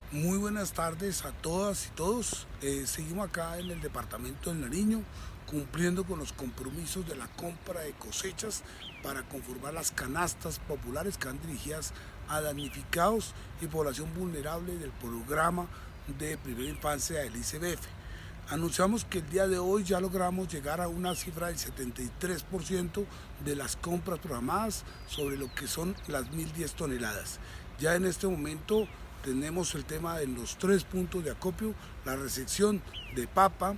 Muy buenas tardes a todas y todos. Seguimos acá en el departamento del Nariño cumpliendo con los compromisos de la compra de cosechas para conformar las canastas populares que van dirigidas a damnificados y población vulnerable del programa de primera infancia del ICBF. Anunciamos que el día de hoy ya logramos llegar a una cifra del 73% de las compras programadas sobre lo que son las 1010 toneladas. Ya en este momento tenemos el tema de los 3 puntos de acopio, la recepción de papa,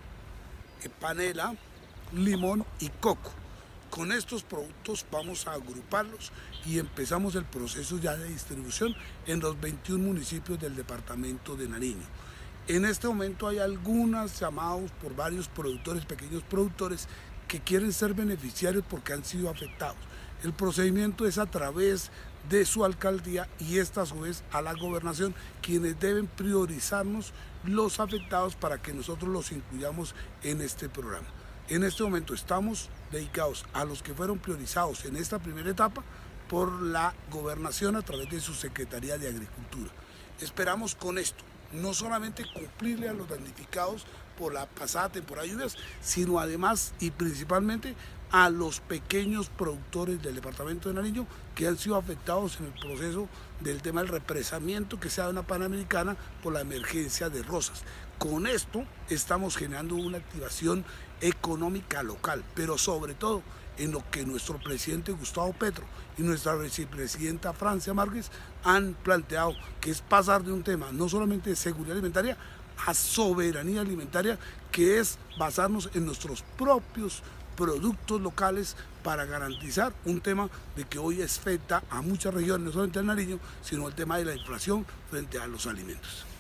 panela, limón y coco. Con estos productos vamos a agruparlos y empezamos el proceso ya de distribución en los 21 municipios del departamento de Nariño. En este momento hay algunos llamados por varios productores, pequeños productores, que quieren ser beneficiarios porque han sido afectados. El procedimiento es a través de su alcaldía y esta a su vez a la gobernación, quienes deben priorizarnos los afectados para que nosotros los incluyamos en este programa. En este momento estamos dedicados a los que fueron priorizados en esta primera etapa por la gobernación a través de su Secretaría de Agricultura. Esperamos con esto no solamente cumplirle a los damnificados por la pasada temporada de lluvias, sino además y principalmente a los pequeños productores del departamento de Nariño que han sido afectados en el proceso del tema del represamiento que se da en la Panamericana por la emergencia de Rosas. Con esto estamos generando una activación económica local, pero sobre todo en lo que nuestro presidente Gustavo Petro y nuestra vicepresidenta Francia Márquez han planteado, que es pasar de un tema no solamente de seguridad alimentaria a soberanía alimentaria, que es basarnos en nuestros propios productos locales para garantizar un tema de que hoy afecta a muchas regiones, no solamente al Nariño, sino el tema de la inflación frente a los alimentos.